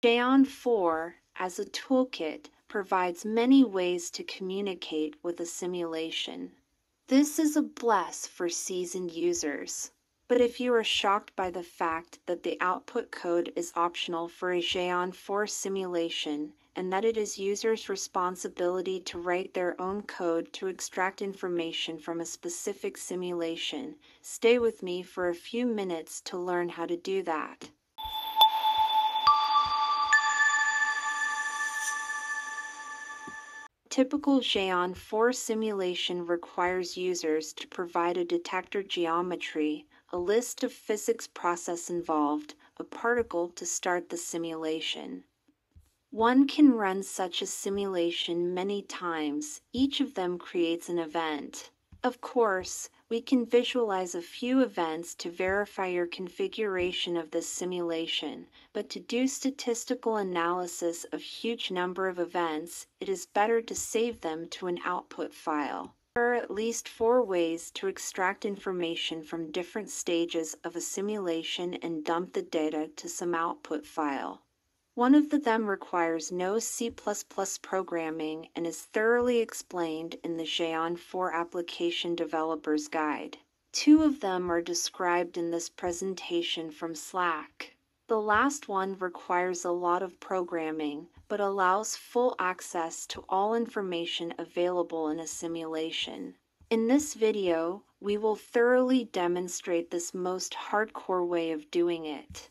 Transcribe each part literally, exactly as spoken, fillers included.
Xeon four, as a toolkit, provides many ways to communicate with a simulation. This is a bless for seasoned users. But if you are shocked by the fact that the output code is optional for a Xeon four simulation, and that it is users' responsibility to write their own code to extract information from a specific simulation, stay with me for a few minutes to learn how to do that. Typical Xeon four simulation requires users to provide a detector geometry, a list of physics process involved, a particle to start the simulation. One can run such a simulation many times. Each of them creates an event. Of course, we can visualize a few events to verify your configuration of this simulation, but to do statistical analysis of huge number of events, it is better to save them to an output file. There are at least four ways to extract information from different stages of a simulation and dump the data to some output file. One of them requires no C plus plus programming and is thoroughly explained in the Xeon four Application Developer's Guide. Two of them are described in this presentation from Slack. The last one requires a lot of programming, but allows full access to all information available in a simulation. In this video, we will thoroughly demonstrate this most hardcore way of doing it.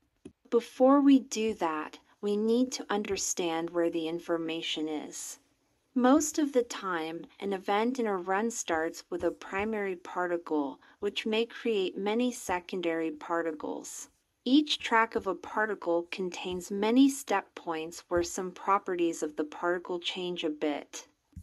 Before we do that, we need to understand where the information is. Most of the time, an event in a run starts with a primary particle, which may create many secondary particles. Each track of a particle contains many step points where some properties of the particle change a bit.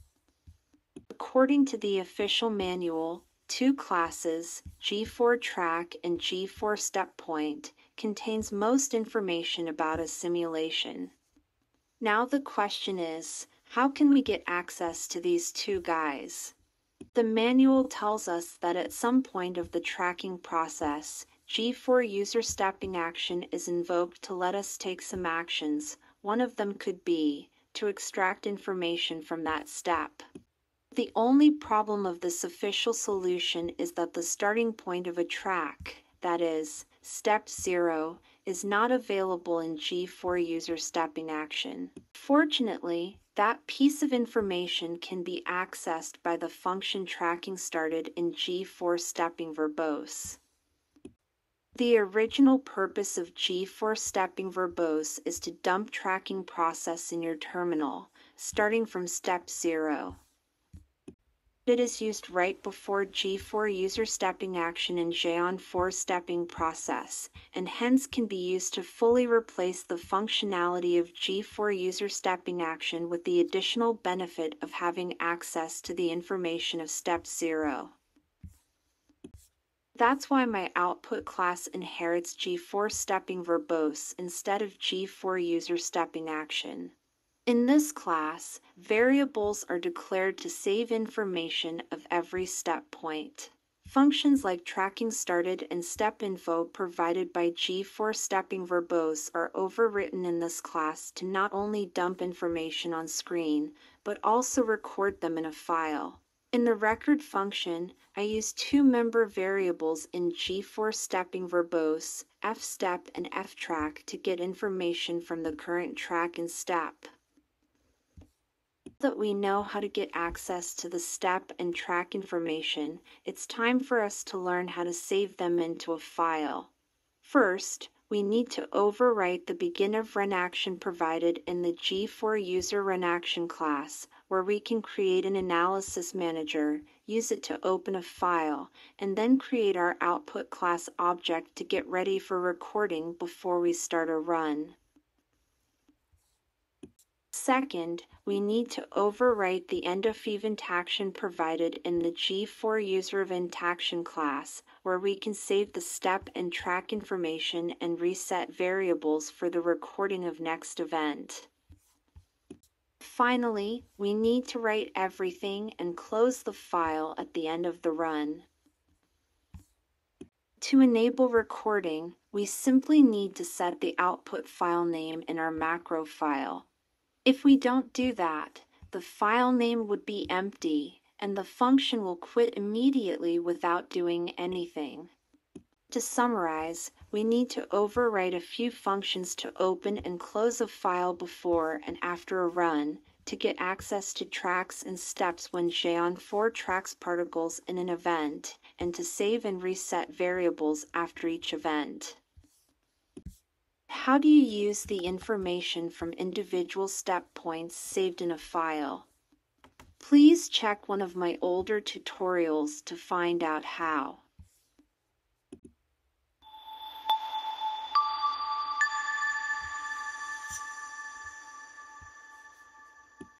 According to the official manual, two classes, G four track and G four step point, contains most information about a simulation. Now the question is, how can we get access to these two guys? The manual tells us that at some point of the tracking process, G four user stepping action is invoked to let us take some actions. One of them could be to extract information from that step. The only problem of this official solution is that the starting point of a track, that is, step zero, is not available in G four user stepping action. Fortunately, that piece of information can be accessed by the function tracking started in G four stepping verbose. The original purpose of G four stepping verbose is to dump tracking process in your terminal, starting from step zero. It is used right before G four user stepping action in Xeon four stepping process, and hence can be used to fully replace the functionality of G four user stepping action with the additional benefit of having access to the information of step zero. That's why my output class inherits G four stepping verbose instead of G four user stepping action. In this class, variables are declared to save information of every step point. Functions like tracking started and step info provided by G four stepping verbose are overwritten in this class to not only dump information on screen, but also record them in a file. In the record function, I use two member variables in G four stepping verbose, fstep and ftrack, to get information from the current track and step. Now that we know how to get access to the step and track information, it's time for us to learn how to save them into a file. First, we need to overwrite the begin of run action provided in the G four user run action class, where we can create an analysis manager, use it to open a file, and then create our output class object to get ready for recording before we start a run. Second, we need to overwrite the end of event action provided in the G four user event action class, where we can save the step and track information and reset variables for the recording of next event. Finally, we need to write everything and close the file at the end of the run. To enable recording, we simply need to set the output file name in our macro file. If we don't do that, the file name would be empty and the function will quit immediately without doing anything. To summarize, we need to overwrite a few functions to open and close a file before and after a run to get access to tracks and steps when Xeon four tracks particles in an event, and to save and reset variables after each event. How do you use the information from individual step points saved in a file? Please check one of my older tutorials to find out how.